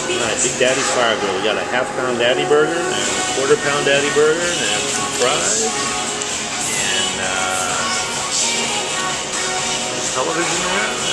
Alright, Big Daddy's Fire Grill. We got a half-pound daddy burger and a quarter-pound daddy burger and some fries. And there's television there.